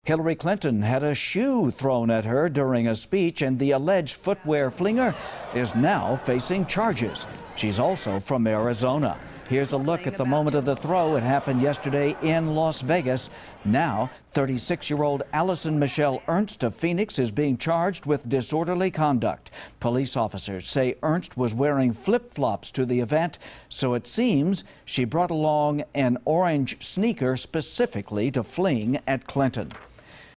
Hillary Clinton had a shoe thrown at her during a speech, and the alleged footwear flinger is now facing charges. She's also from Arizona. Here's a look at the moment of the throw. It happened yesterday in Las Vegas. Now, 36-year-old Allison Michelle Ernst of Phoenix is being charged with disorderly conduct. Police officers say Ernst was wearing flip-flops to the event, so it seems she brought along an orange sneaker specifically to fling at Clinton.